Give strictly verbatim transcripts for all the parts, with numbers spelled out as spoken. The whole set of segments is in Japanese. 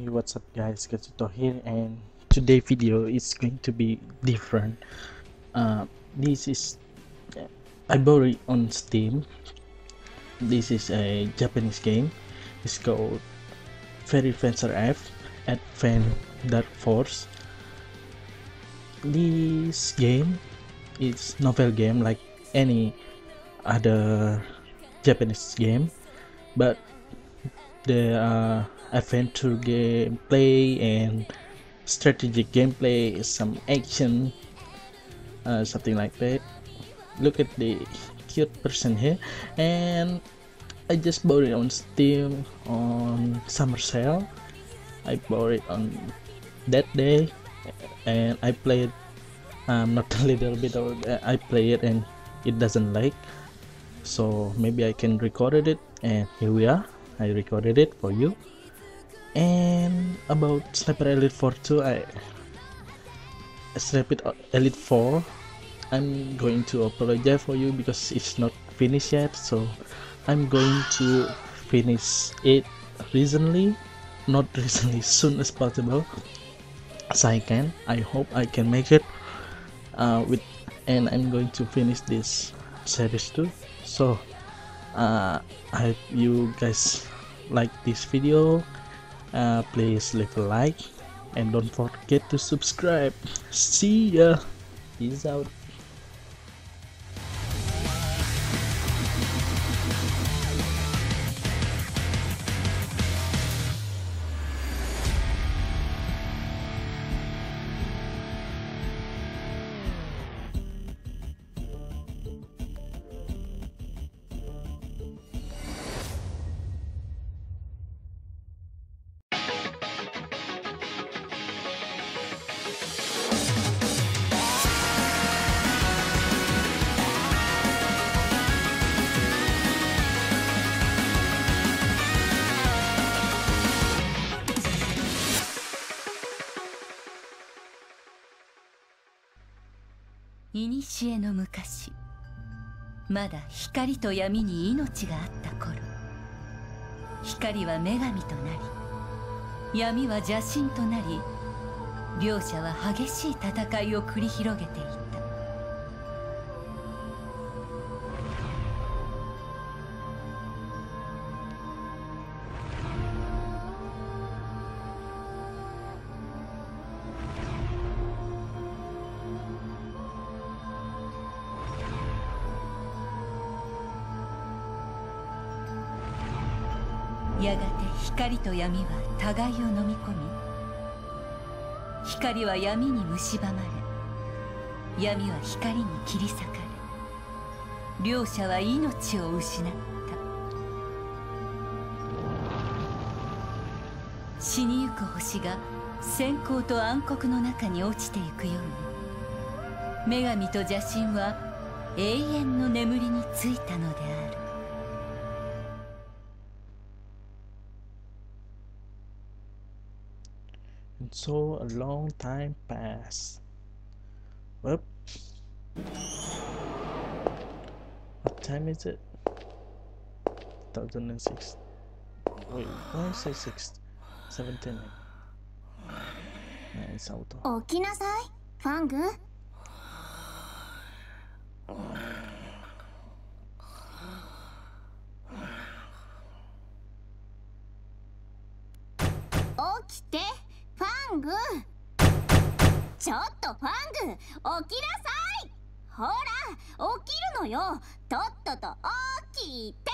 what's up guys, Katsuto here, and today video is going to be different. Uh, this is I bought it on Steam. This is a Japanese game. It's called Fairy Fencer F Advent Dark Force. This game is novel game like any other Japanese game, but the uh, adventure gameplay and strategic gameplay, some action, uh, something like that. Look at the cute person here, and I just bought it on Steam on summer sale. I bought it on that day, and I played um, not a little bit of I play it and it doesn't like, so maybe I can record it, and here we are. I recorded it for you. And about Sniper Elite four two, I Sniper Elite four, I'm going to apologize for you because it's not finished yet, so I'm going to finish it recently, not recently, soon as possible as I can. I hope I can make it uh, with, and I'm going to finish this series too. So uh, I hope you guys like this video. Uh, please leave a like and don't forget to subscribe. See ya. Peace out. いにしえの昔、まだ光と闇に命があった頃、光は女神となり、闇は邪神となり、両者は激しい戦いを繰り広げていた。やがて光と闇は互いを飲み込み、光は闇に蝕まれ、闇は光に切り裂かれ、両者は命を失った。死にゆく星が閃光と暗黒の中に落ちてゆくように、女神と邪神は永遠の眠りについたのである。 And so a long time passed. Whoop. What time is it? two thousand six. Wait, why is it six? seventeen. Yeah, it's auto. 起きなさい、ファング。起きて。ファング、ちょっとファング、起きなさい。ほら、起きるのよ。とっとと起きて。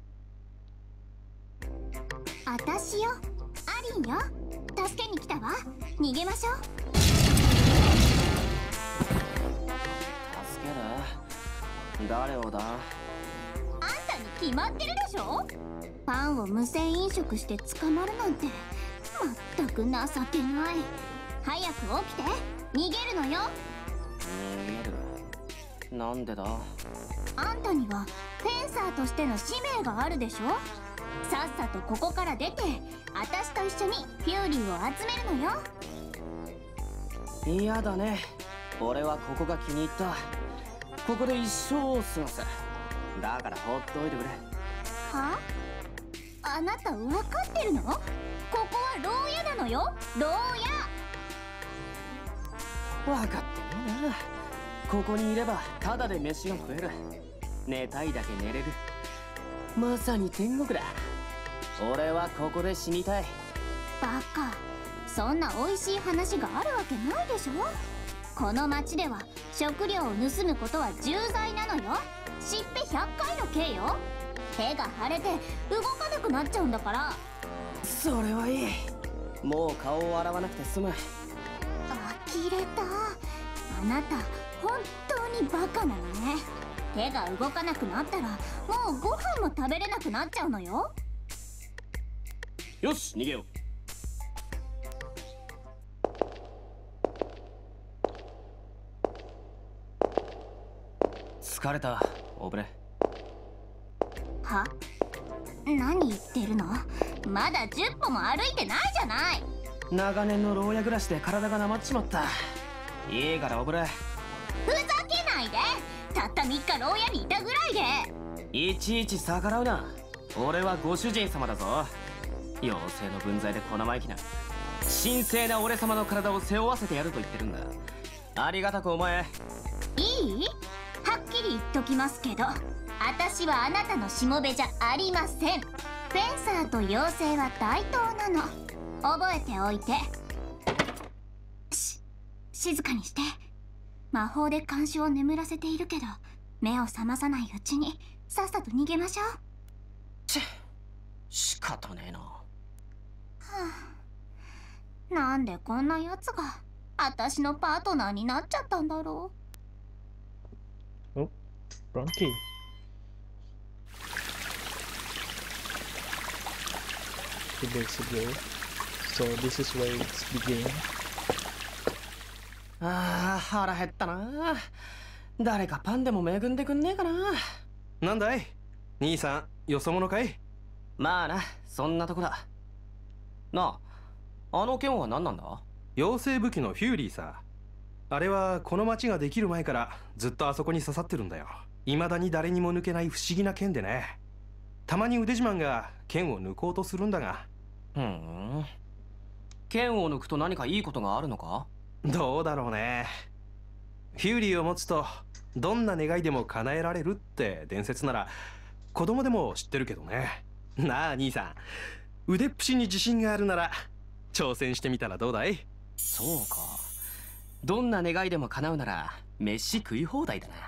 あたしよ、アリンよ。助けに来たわ。逃げましょう。 助ける？誰をだ？ あんたに決まってるでしょ。パンを無銭飲食して捕まるなんて。まったく情けない。早く起きて。逃げるのよ。 逃げる？なんでだ？ あんたにはフェンサーとしての使命があるでしょ。さっさとここから出て、あたしと一緒にフューリーを集めるのよ。 嫌だね。俺はここが気に入った。ここで一生を過ごす。だからほっといてくれ。 はあ？あなた分かってるの？ここは牢屋なるのよ、牢屋。 分かってねえな。ここにいればただで飯が食える。寝たいだけ寝れる。まさに天国だ。俺はここで死にたい。 バカ、そんな美味しい話があるわけないでしょ。この町では食料を盗むことは重罪なのよ。しっぺひゃっかいの刑よ。手が腫れて動かなくなっちゃうんだから。 それはいい。もう顔を洗わなくて済む。 呆れた。あなた本当にバカなのね。手が動かなくなったらもうご飯も食べれなくなっちゃうのよ。 よし、逃げよう。疲れた、オブレ。 は？何言ってるの？まだじゅっぽも歩いてないじゃない。 長年の牢屋暮らしで体がなまっちまった。いいからオブレ。 ふざけないで。たったみっか牢屋にいたぐらいでいちいち逆らうな。俺はご主人様だぞ。妖精の分際で小生意気な神聖な俺様の体を背負わせてやると言ってるんだ。ありがたくお前。 いい？はっきり言っときますけど、私はあなたのしもべじゃありません。フェンサーと妖精は対等なの。覚えておいて。し静かにして。魔法で看守を眠らせているけど、目を覚まさないうちにさっさと逃げましょう。 ちっ、仕方ねえな。はあ、なんでこんなやつが私のパートナーになっちゃったんだろう。お、wrong key. Two days ago. So this is where it's begin. ああ、腹減ったな。誰かパンでも恵んでくんねえかな。 なんだい兄さん、よそ者かい？ まあな、そんなとこだ。なあ、あの剣は何なんだ？ 妖精武器のフューリーさ。あれはこの町ができる前からずっとあそこに刺さってるんだよ。未だに誰にも抜けない不思議な剣でね。たまに腕自慢が剣を抜こうとするんだが。 ふん。剣を抜くと何かいいことがあるのか？ どうだろうね。フューリーを持つとどんな願いでも叶えられるって伝説なら子供でも知ってるけどね。なあ兄さん、腕っぷしに自信があるなら挑戦してみたらどうだい？ そうか。どんな願いでも叶うなら飯食い放題だな。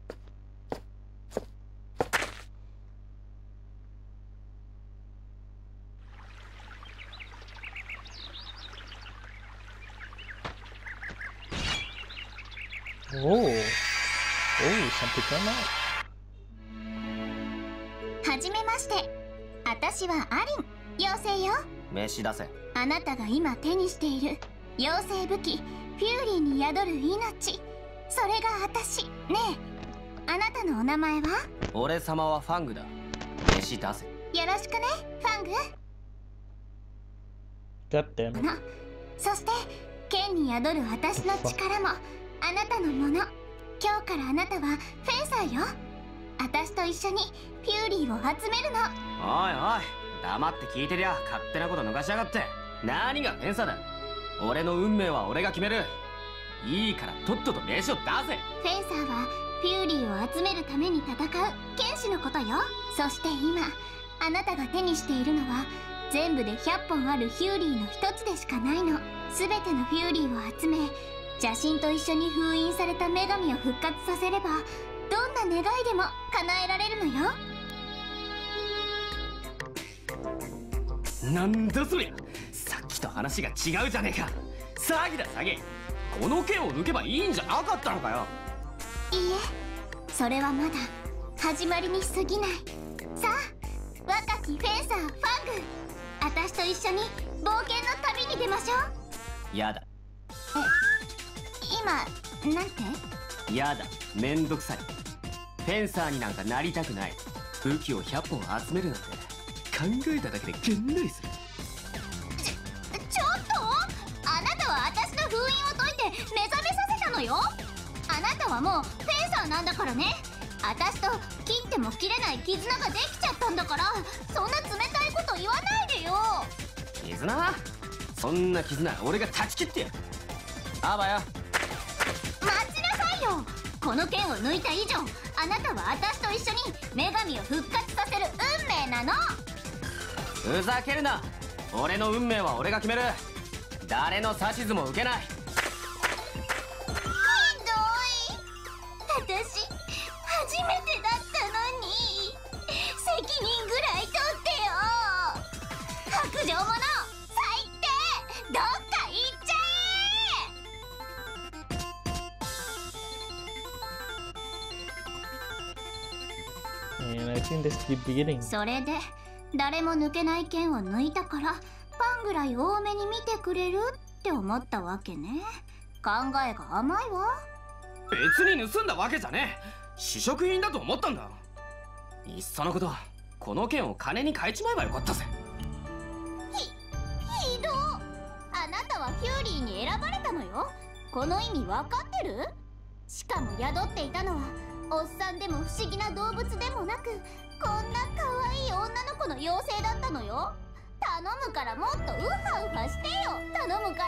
おお、おお、some people know. はじめまして。私はアリン、妖精よ。 飯出せ。 あなたが今手にしている妖精武器フューリーに宿る命、それが私。ねえ、あなたのお名前は？ 俺様はファングだ。飯出せ。 よろしくね、ファング。 God damn it. のそして剣に宿る私の力もあなたのもの。今日からあなたはフェンサーよ。私と一緒にフューリーを集めるの。 おいおい、黙って聞いてりゃ勝手なこと抜かしやがって。何がフェンサーだ。俺の運命は俺が決める。いいからとっとと飯を出せ。 フェンサーはフューリーを集めるために戦う剣士のことよ。そして今あなたが手にしているのは全部でひゃっぽんあるフューリーの一つでしかないの。全てのフューリーを集め、邪神と一緒に封印された女神を復活させればどんな願いでも叶えられるのよ。 なんだそりゃ。さっきと話が違うじゃねえか。詐欺だ詐欺。この剣を抜けばいいんじゃなかったのかよ。 いいえ、それはまだ始まりに過ぎない。さあ、若きフェンサーファング、私と一緒に冒険の旅に出ましょう。 やだ。 今なんて？ やだ、めんどくさい。フェンサーになんかなりたくない。武器をひゃっぽん集めるなんて考えただけでげんなりする。 ちちょっと、あなたは私の封印を解いて目覚めさせたのよ。あなたはもうフェンサーなんだからね。私と切っても切れない絆ができちゃったんだから、そんな冷たいこと言わないでよ。 絆？ そんな絆俺が断ち切ってやる。あばよ。 待ちなさいよ。この剣を抜いた以上、あなたは私と一緒に女神を復活させる運命なの。 ふざけるな。俺の運命は俺が決める。誰の指図も受けない。 ひどい。私初めてだったのに責任ぐらい取ってよ。白状者、最低。どっか行っちゃ And I think that's the beginning. え。それで誰も抜けない剣を抜いたからパンぐらい多めに見てくれるって思ったわけね。考えが甘いわ。 別に盗んだわけじゃねえ。試食品だと思ったんだ。いっそのこと、この剣を金に変えちまえばよかったぜ。 ひひど。あなたはフューリーに選ばれたのよ。この意味分かってる？しかも宿っていたのはおっさんでも不思議な動物でもなく、こんな可愛い女の子の妖精だったのよ。頼むからもっとウハウハしてよ。頼むから。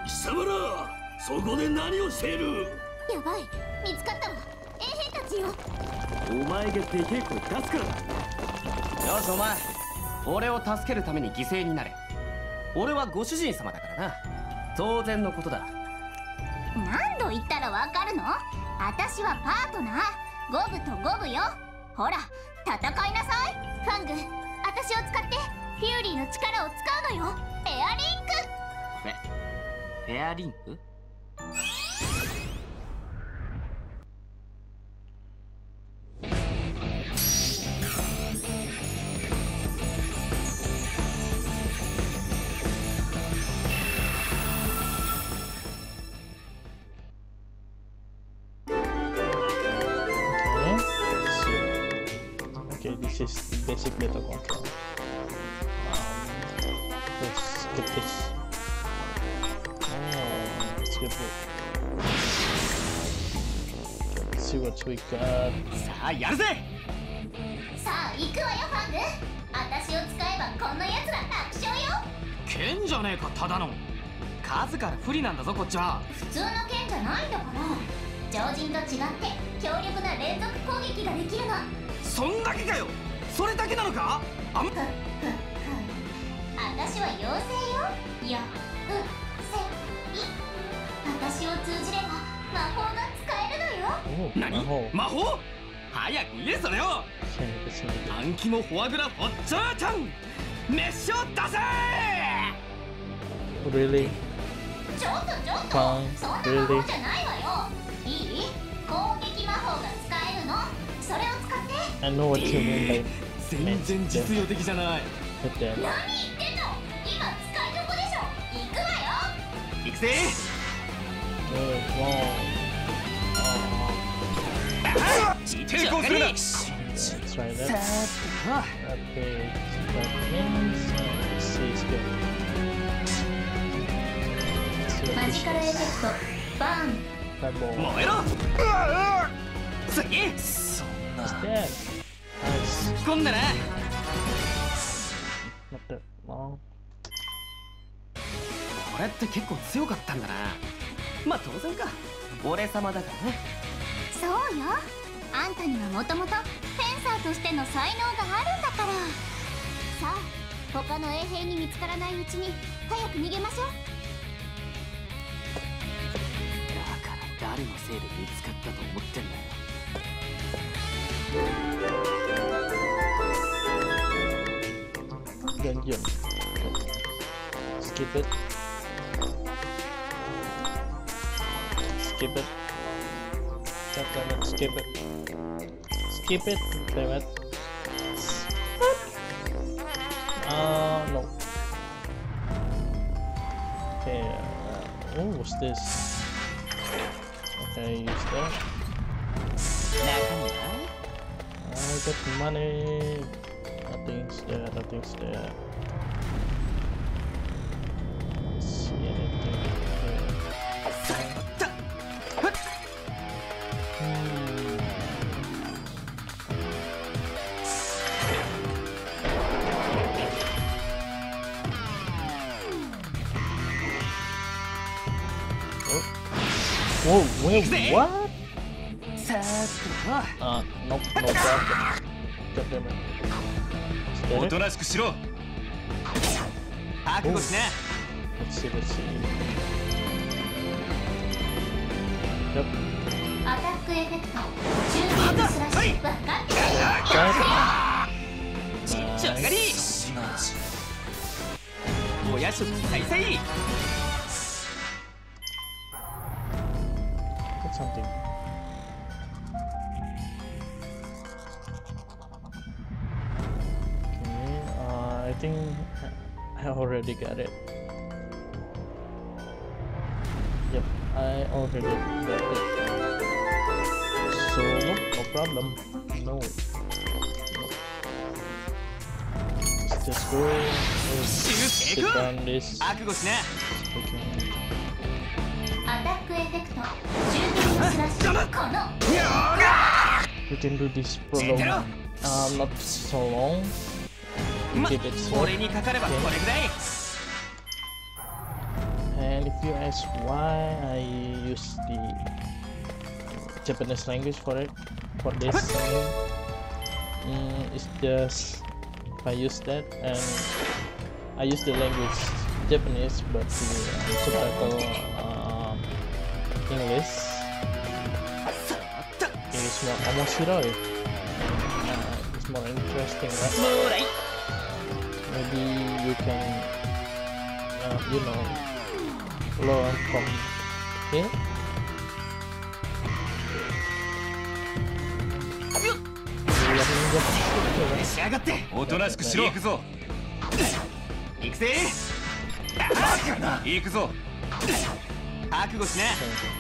貴様ら、そこで何をしている？ やばい、見つかったわ。衛兵たちよ。 お前がでけえ声出すから。 よしお前、俺を助けるために犠牲になれ。俺はご主人様だからな。当然のことだ。 何度言ったらわかるの？私はパートナー、五分と五分よ。ほら、戦いなさい。ファング、私を使ってフューリーの力を使うのよ。エアリンク。 フェ、フェアリンク？ Okay, this is basic data control. Um, let's skip this. Oh, let's skip it. Okay, let's see what we got. さあやるぜ。 さあ行くわよファング。私を使えばこんな奴ら楽勝よ。 剣じゃねえか、ただの。数から不利なんだぞこっちは。 普通の剣じゃないんだから。常人と違って強力な連続攻撃ができるの。 そんだけかよ。それだけなのか？あんふっふっふ。私は妖精よ。よ、う、せ、い。私を通じれば魔法が使えるのよ。 Oh, 何？ Maho. 魔法？早く言えそれよ。 Okay, this one. 暗記もフォアグラフォッチャーちゃん、熱唱出せー。 Really? ちょっとちょっと、 Fine. そんな魔 Really? 法じゃないわよ。いい？攻撃魔法が使えるの。それを使って。 I know what you mean by 全然実用的じゃない。 hit that. 何言ってんの？今使いどこでしょ。行くわよ。 行くぜ。 Good, wow. 抵抗するな。 Let's try さ that. あ、 Okay, that means uh, let's see, it's good. Let's see マ what ジ this カルエフェ is. クトバーン。 Fireball. 燃えろ。次。 It's dead. Nice. 突っ込んでね。 Not that long. これって結構強かったんだな。まあ当然か。俺様だからね。 そうよ。あんたにはもともとフェンサーとしての才能があるんだから。さあ、他の衛兵に見つからないうちに早く逃げましょう。 だから誰のせいで見つかったと思ってんだよ。 Dungeon. Skip it. Skip it. God damn it, skip it. Skip it, damn it. Uh, no. Okay, uh, oh, what's this? Okay, use that. 中身は？ I got money. Nothing's there, nothing's there. Let's see anything here. さあ、ふっ。 Hmm. Whoa, wait, what? さーっと Uh, no, no problem. God damn it. お Is と that it? なしくしろ。 覚悟しな Let's see, let's see. Yep. アタックエフェクト中継スラッシュ分かってる Right. ちっちゃ上がりお夜食再々 That's something. Okay, uh, I think I already got it. Yep, I already got it. So, nope, no problem. No. Nope. Let's just go. Let's Shoot, take Echo! down this. 覚悟しな Okay. アタックエフェクト中継スラッシュこの We can do this prolong. Um, not so long. We ま did it so. 俺にかかればこれぐらい And if you ask why I use the Japanese language for it, for this, mm, it's just I use that and I use the language Japanese, but the uh, subtitle um, English is more omoshiroi. Uh, it's more interesting, right? もうらい Maybe you can, uh, you know, learn from it. You learn Japanese, 召し上がっておとなしくしろ。行くぞ。 行くぜ行くぞ。 覚悟しな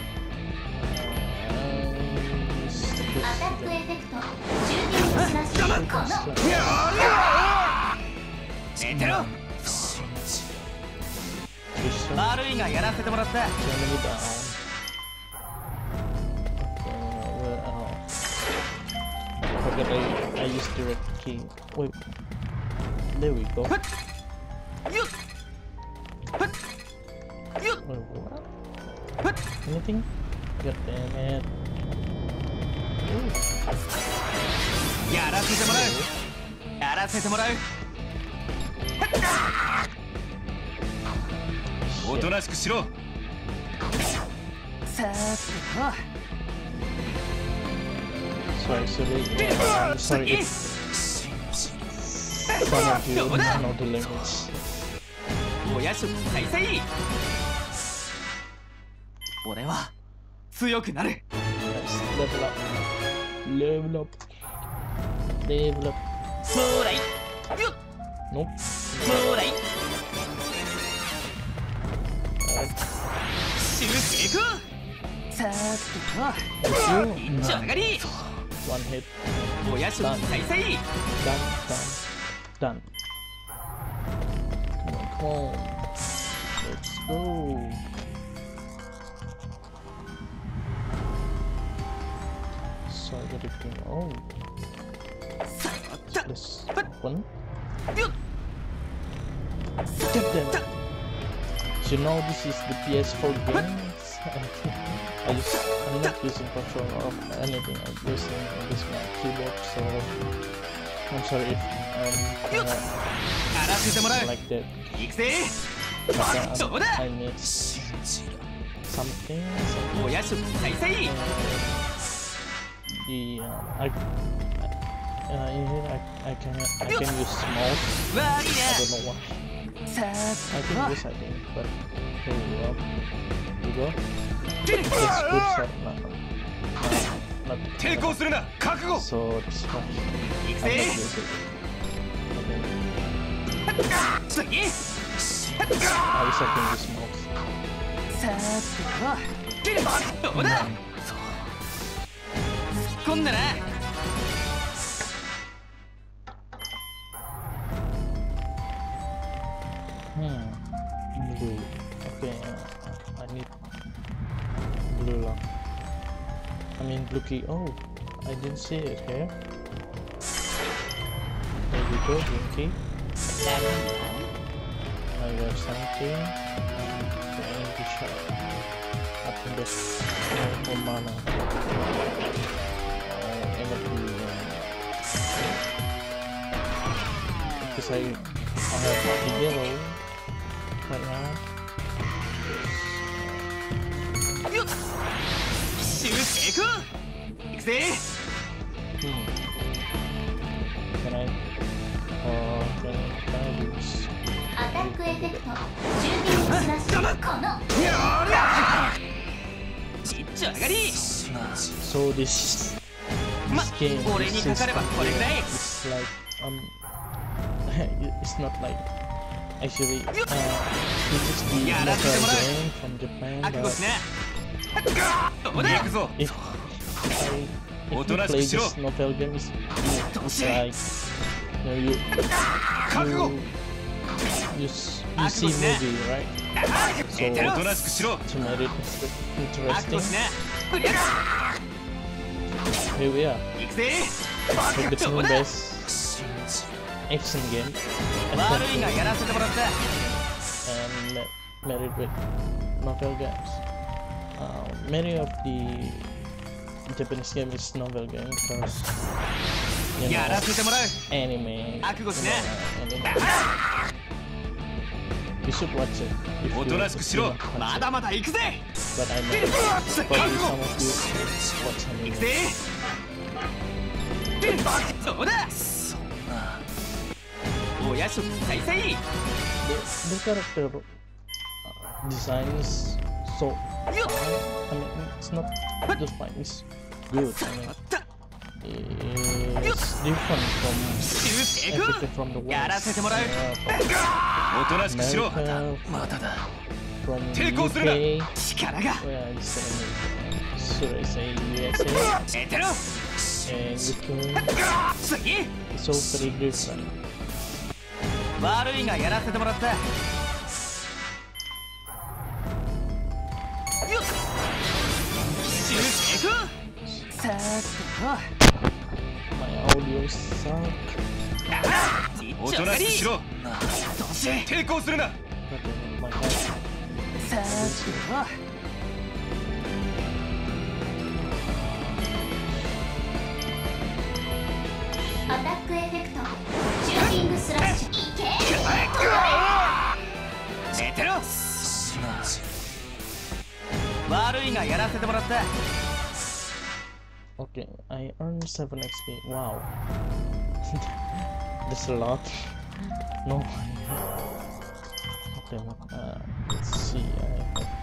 アタックエフェクト中継スラッシュこの寝てろ悪いがやらせてもらった Forget I, I used direct key. Wait, there we go. よっよっ Wait, what? Anything? God damn it. やらせてもらうやらせてもらうおとなしくしろ。 さーっ Sorry, sorry. Uh, I'm sorry if some of you don't know the language. とお夜食再々俺は強くなる Let's level up. Level up. Level up. もうらいよっ Nope. もうらい シュー成功さーっ Let's と go. 一丁上がり One hit. お夜食再々 Done. Done. Done. Come on, come on. Let's go. So I got it going. Oh, さーっと this one. よっ Get them. So you know this is the P S four games. I use, I'm not using controller or anything. I'm using this my keyboard. So I'm sorry if I'm やらせてもらう not like that. 行くぜ But uh, どうだ I need something. Something. お夜食再々 The uh, I, uh, in here I, I can I can use mouse. わあいい I ね don't know why. さ I ー can っ use I think, but here we go. Here we go. と出る It's good shot now. Not, 抵抗するな。覚悟。 so it's fine. 行く I'm ぜ not using it. 次 I wish I can use mouse. さーっと出るどうだ突っ込んだな Hmm. Blue. Okay. Uh, I need blue lock. I mean blue key. Oh, I didn't see it here. There we go. Green key. I got something. Okay, I need to shut. Nothing there's no more mana. Uh, energy, uh, because I, I have the yellow right now. Hmm. Can I? Uh, can, can I use? アタックエフェクト中継スラッシュこの So this, this game is just it's like um it's not like actually uh this is the local game from Japan, but if, if I if you play this novel game, it's, it's like you know, you you you, s- you see movie, right? So to make it interesting, here we are with the turn-based action game, adventure, and ma- married with novel games. Uh, many of the Japanese games is novel game because you know, anime, you know, anime. You should watch it if you, if you don't watch it. But I know probably some of you watch anime. The, the character uh, design is so fine. I mean, it's not just fine, it's good. I mean, it's different from everything from the West, uh, from America, from U K, well, it's uh, should I say U S A, and Japan. It's all very different. My audio suck. おとなしくしろ抵抗するな But my head. アタックエフェクトシューティングスラッシュいけ寝てろ悪いがやらせてもらった Okay, I earned seven X P. Wow. That's a lot. No. Okay, uh, let's see. I have,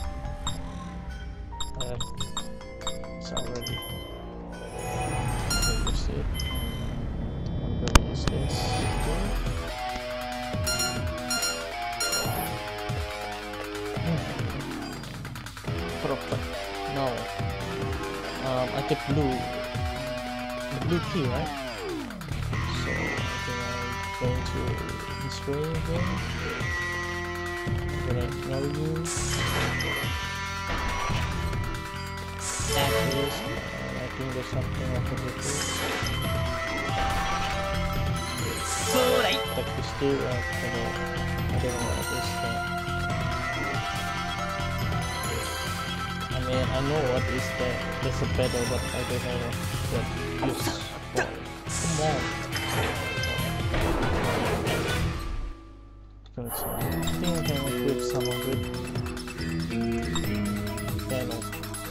I have it's already. Okay, use it. I'm gonna use this. Perfect. No. Um, I get blue, the blue key, right? So I think I'm going to this way again. I'm gonna ignore you. After this, and I think there's something I can do too. But we still, uh, I don't, I don't know what this thing. I mean, I know what is the there's a pedal, but I don't know what use for. Come on. Let's see. I think I can equip some of it. Pedal.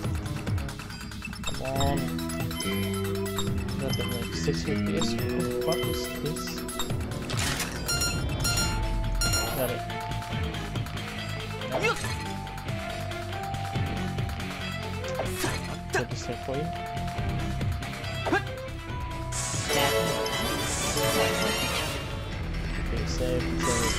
Come on. Got them like six F P S. What is this? Got it. Got it. Take a sec for you. Okay, save, save.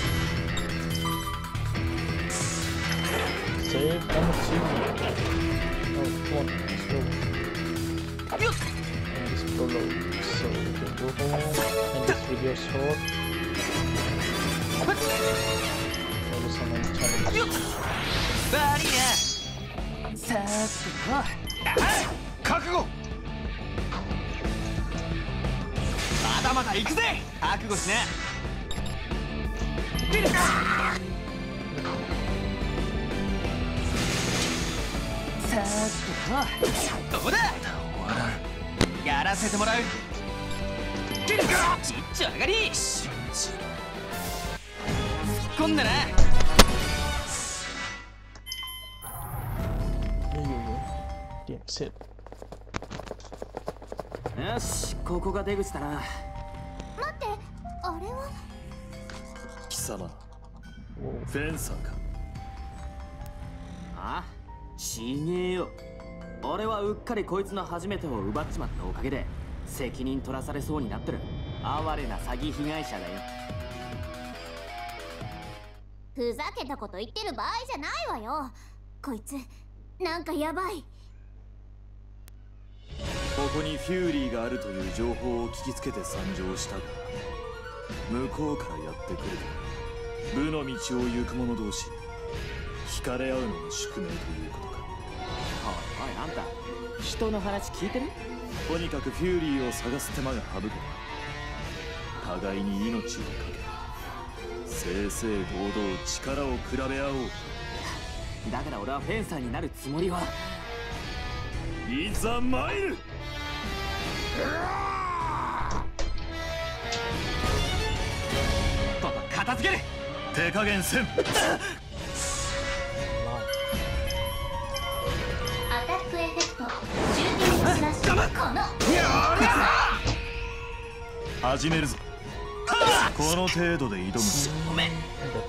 Save number two. Oh, come on, let's go. And this prologue, so we can go home. And this video is short. Maybe someone challenge. さーっと覚悟まだまだ行くぜ覚悟しな Okay, さーっとどうだやらせてもらう。ちっちゃ上がり突っ込んだな。よし、ここが出口だな。 待って、あれは貴様フェンサーか。 あ、ちげえよ。俺はうっかりこいつの初めてを奪っちまったおかげで責任取らされそうになってる哀れな詐欺被害者だよ。 ふざけたこと言ってる場合じゃないわよ。こいつなんかやばい。 ここにフューリーがあるという情報を聞きつけて参上したが、向こうからやってくると無の道を行く者同士惹かれ合うのが宿命ということか。 おいおい、あんた人の話聞いてる？ とにかくフューリーを探す手間が省けば互いに命をかけ正々堂々力を比べ合おう。 だから俺はフェンサーになるつもりは。 いざ参る。 パパ片付ける。 手加減せん。 アタックエフェクトじゅうにスラッシュ。この始めるぞ。この程度で挑む。 ごめん。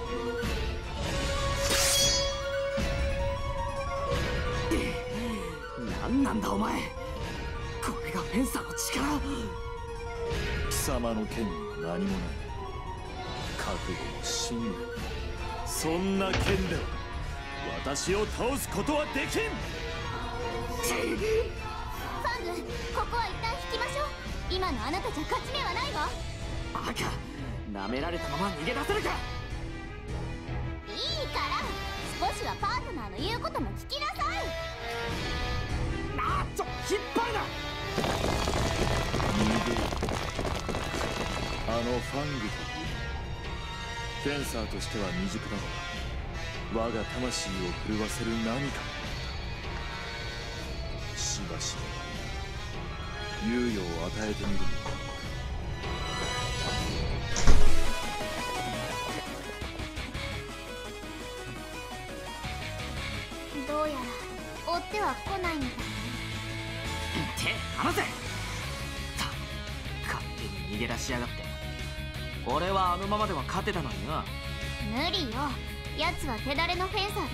何なんだお前。これがフェンサーの力。 貴様の剣には何もない。覚悟も信念。そんな剣では私を倒すことはできん。 ファング、ここは一旦引きましょう。今のあなたじゃ勝ち目はないわ。 バカ、舐められたまま逃げ出せるか。 いいから少しはパートナーの言うことも聞きなさい。 あーちょ、引っ張るな。 逃げる。あのファングとフェンサーとしては未熟だが、我が魂を震わせる何かしばし猶予を与えてみるのか。 どうやら追っては来ないみたいね。 手離せ。た勝手に逃げ出しやがって。俺はあのままでは勝てたのにな。 無理よ。奴は手だれのフェンサーだった。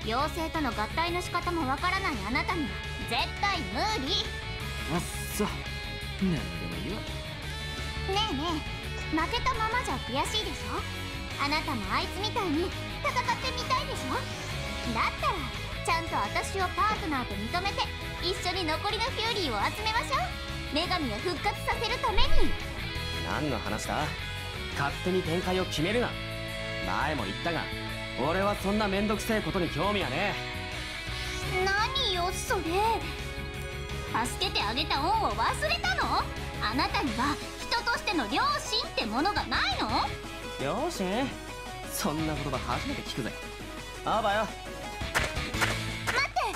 妖精との合体の仕方もわからないあなたには絶対無理。 あっそ、何でもいいわ。 ねえねえ、負けたままじゃ悔しいでしょ。あなたもあいつみたいに戦ってみたいでしょ。だったらちゃんと私をパートナーと認めて一緒に残りのフューリーを集めましょう。女神を復活させるために。 何の話だ。勝手に展開を決めるな。前も言ったが俺はそんなめんどくせえことに興味はねえ。何よそれ。助けてあげた恩を忘れたの？あなたには人としての良心ってものがないの？ 良心？そんな言葉初めて聞くぜ。あばよ。 待って、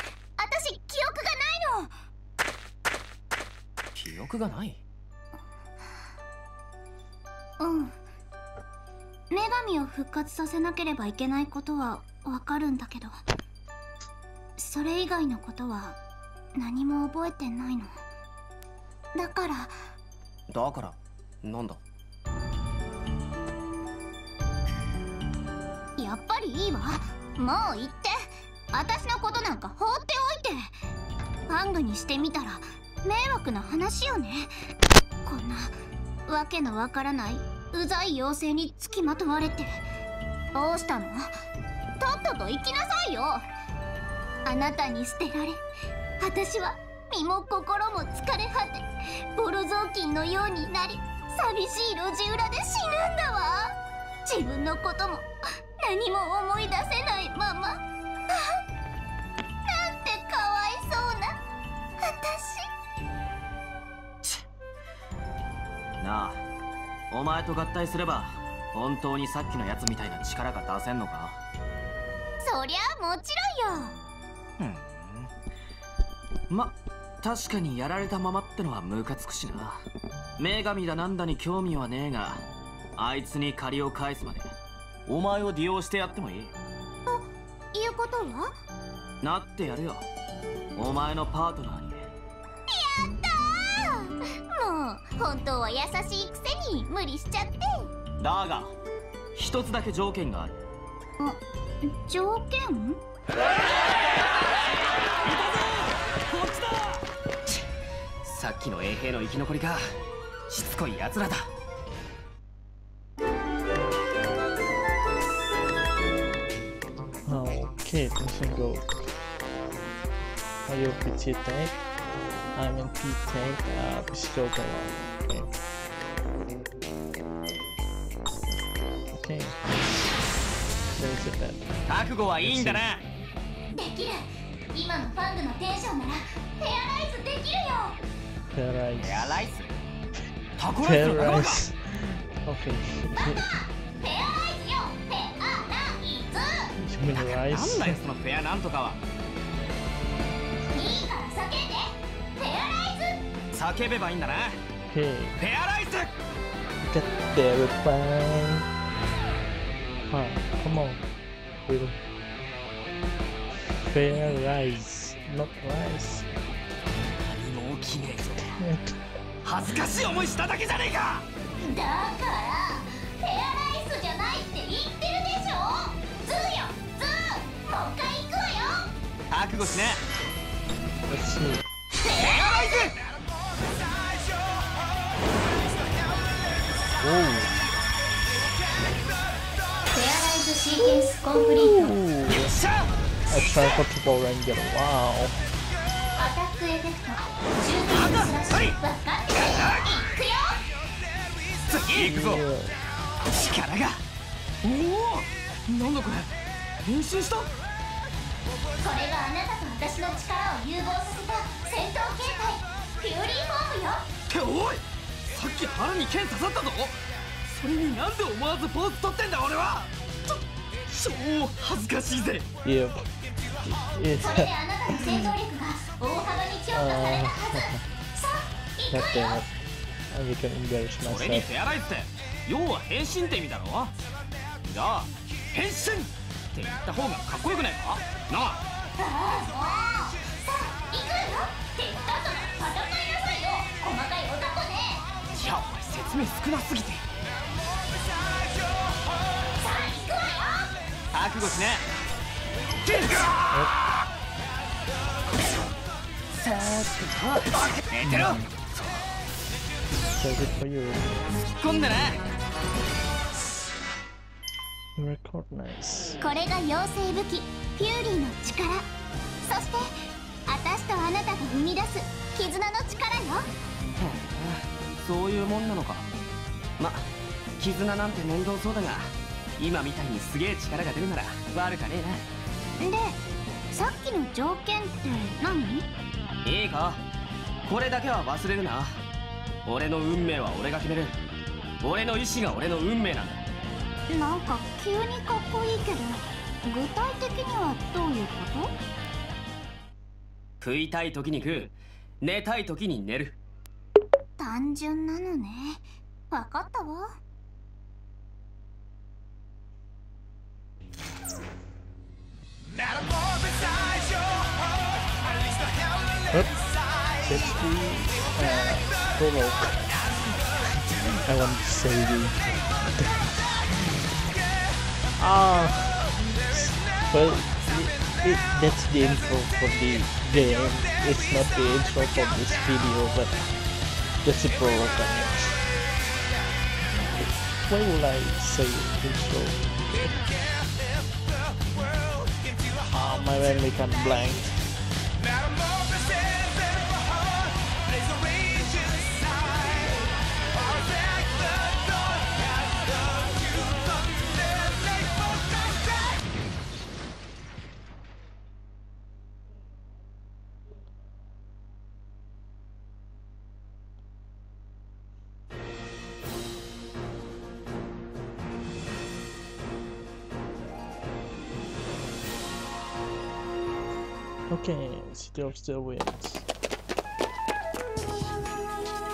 私記憶がないの。 記憶がない？ うん。女神を復活させなければいけないことはわかるんだけど、それ以外のことは何も覚えてないの。だからだからなんだ。 やっぱりいいわ。もう言って。私のことなんか放っておいて。ファングにしてみたら迷惑な話よね。こんなわけのわからないうざい妖精につきまとわれて。どうしたの？とっとと行きなさいよ。あなたに捨てられ、私は身も心も疲れ果て、ボロ雑巾のようになり、寂しい路地裏で死ぬんだわ。自分のことも何も思い出せないまま。あ、なんてかわいそうな私。 なあ、お前と合体すれば本当にさっきのやつみたいな力が出せんのか？ そりゃもちろんよ。 ふん、 ま、確かにやられたままってのはムカつくしな。女神だなんだに興味はねえが、あいつに借りを返すまでお前を利用してやってもいい。 ということは？ なってやるよ、お前のパートナーに。 やったー。もう本当は優しいくせに無理しちゃって。 だが一つだけ条件がある。 あ、条件？ さっきの衛兵の生き残りか。しつこい奴らだ。 Okay, mission go. Are you P T tank? I'm in P tank. Uh, pistol go on. Okay. Okay. There's a bed. 覚悟はいいんだな。 できる。今のファングのテンションならペアライズできるよ。 Terrorize. ペアライスタコライスの仲間か。 Terrorize. Okay. ペアライズよ。ペアライズ。 Human なんだ rice. よそのペアなんとかは。 いいから叫んで。ペアライズ。 叫べばいいんだな。 Okay. ペアライス。 Get there, bang. Huh, come on. Really. Fair rice, not rice. 何も起きねえぞ。恥ずかしい思いしただけじゃねえか。 だからペアライスじゃないって言ってるでしょ。ズーよズー。もう一回行くわよ。 覚悟しね。 Let's see. ペアライス。 Oh. ペアライズシーケンスコンプリート。 Ooh. A Trifortable Ranger. Wow. アタックエフェクトじゅうびょうスラッシュ。分かってる。いくよ。 次行くぞ。 Yeah. 力が。おお、なんだこれ。変身した。 これがあなたと私の力を融合させた戦闘形態フューリーフォームよ。 っておい、さっき腹に剣刺さったぞ。それになんで思わずポーズ取ってんだ俺は。ちょ超恥ずかしいぜ。 Yep. それで Yeah. あなたの戦闘力が大幅に強化されたはず。さあ行 God くわよ。 damn it. I become embarrassed それに myself. ペアライズって要は変身って意味だろ。じゃあ変身って言った方がかっこよくないかなあ。 ああもう。さあ行くわよ。敵とと戦いなさいよ。細かい男ね。 いやお前説明少なすぎて。 さあ行くわよ。 覚悟しね。さーっと寝てろ。 Does it for you. 突っ込んでな。 You record nice. これが妖精武器フューリーの力。そして私とあなたが生み出す絆の力よ。 そういうもんなのか。ま、絆なんて面倒そうだが、今みたいにすげえ力が出るなら悪かねえな。 で、さっきの条件って何？ いいか、これだけは忘れるな。俺の運命は俺が決める。俺の意志が俺の運命なんだ。 なんか急にかっこいいけど、具体的にはどういうこと？ 食いたい時に食う、寝たい時に寝る。 単純なのね。わかったわ。 Oops. sixty. Uh, Prologue. I want to say the. Ah. Well, it, it, that's the intro for the game. It's not the intro for this video, but just the prologue on it. Why will I say intro? Ah, my memory kind of blank. Okay, City of Still wins.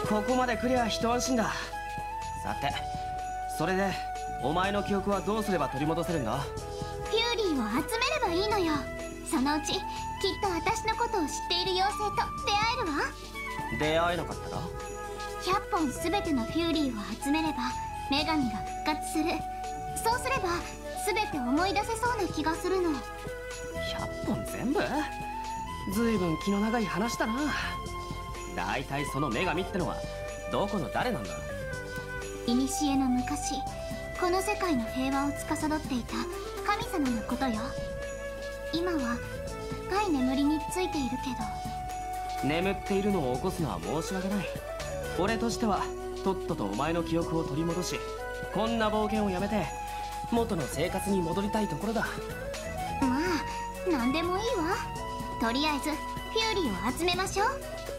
ここまで来りゃ一安心だ。さて、それでお前の記憶はどうすれば取り戻せるんだ？ フューリーを集めればいいのよ。そのうちきっと私のことを知っている妖精と出会えるわ。 出会えなかったらひゃっぽんすべてのフューリーを集めれば女神が復活する。そうすればすべて思い出せそうな気がするの。 ひゃっぽん全部？ずいぶん気の長い話だな。だいたいその女神ってのはどこの誰なんだ？ 古の昔、この世界の平和を司っていた神様のことよ。今は深い眠りについているけど。 眠っているのを起こすのは申し訳ない。俺としてはとっととお前の記憶を取り戻し、こんな冒険をやめて元の生活に戻りたいところだ。 まあ何でもいいわ。とりあえずフューリーを集めましょう。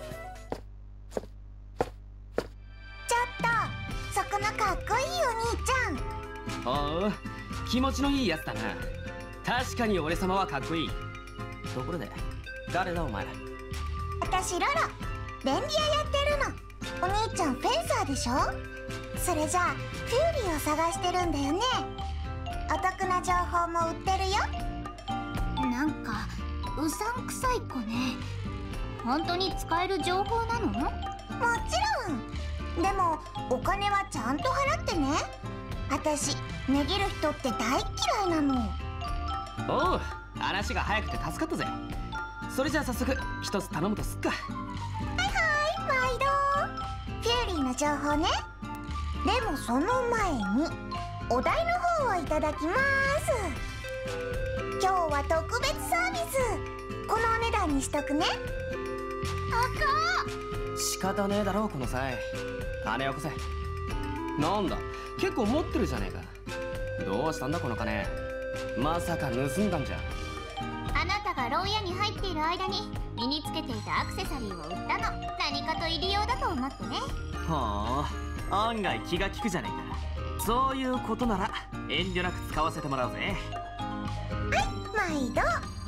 ちょっとそこのかっこいいお兄ちゃん。 おう、気持ちのいいやつだな。確かに俺様はかっこいい。ところで誰だお前？ 私ロロ、便利屋やってるの。お兄ちゃんフェンサーでしょ。それじゃあフューリーを探してるんだよね。お得な情報も売ってるよ。 なんかうさんくさい子ね。本当に使える情報なの？もちろん。でもお金はちゃんと払ってね。私値切る人って大嫌いなの。 おう、話が早くて助かったぜ。それじゃあ早速一つ頼むとすっか。 はいはい、毎度。フューリーの情報ね。でもその前にお題の方をいただきます。今日は特別サービス。このお値段にしとくね。 仕方ねえだろうこの際。金よこせ。なんだ、結構持ってるじゃねえか。どうしたんだこの金。まさか盗んだんじゃ？ あなたが牢屋に入っている間に身につけていたアクセサリーを売ったの。何かと入り用だと思ってね。 はあ、案外気が利くじゃねえか。そういうことなら遠慮なく使わせてもらうぜ。 はい、毎度。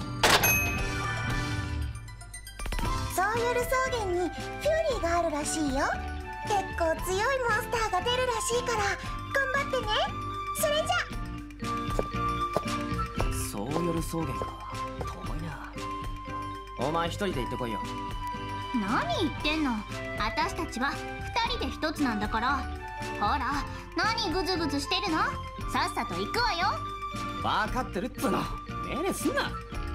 ソーユル草原にフューリーがあるらしいよ。結構強いモンスターが出るらしいから頑張ってね。それじゃ。 ソーユル草原か、遠いな。お前一人で行ってこいよ。 何言ってんの。私たちは二人で一つなんだから。ほら、何グズグズしてるの。さっさと行くわよ。 分かってるっつうの。命令すんな。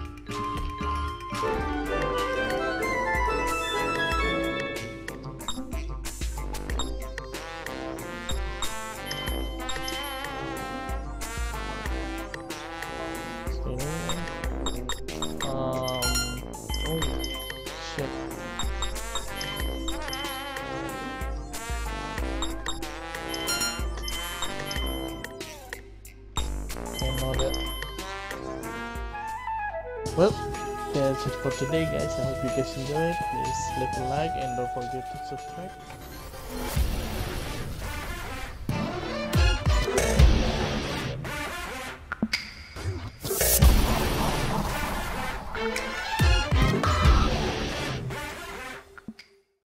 Well, that's it for today, guys. I hope you guys enjoyed. Please leave a like and don't forget to subscribe.